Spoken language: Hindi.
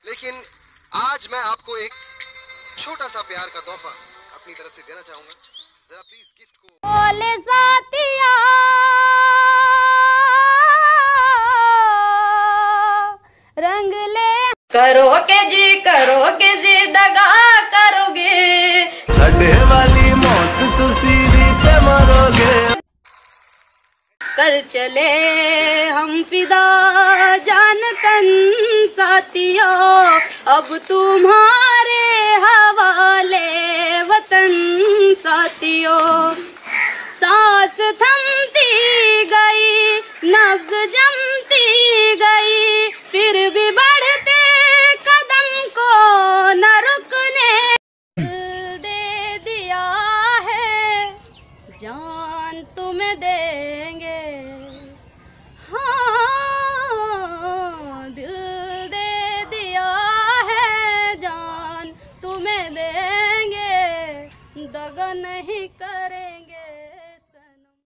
लेकिन आज मैं आपको एक छोटा सा प्यार का तोहफा अपनी तरफ से देना चाहूंगा। जरा प्लीज गिफ्ट को बोले साथिया रंग ले करोगे जी दगा करोगे साडे वाली मौत तुसी भी ते मरोगे। कर चले हम फिदा जान तन साथियों अब तुम्हारे हवाले वतन साथियों। सांस थमती गई नब्ज जमती गई फिर भी बढ़ते कदम को न रुकने। दिल दे दिया है जान तुम्हें देंगे हाँ दिल दे दिया है जान तुम्हें देंगे दगा नहीं करेंगे।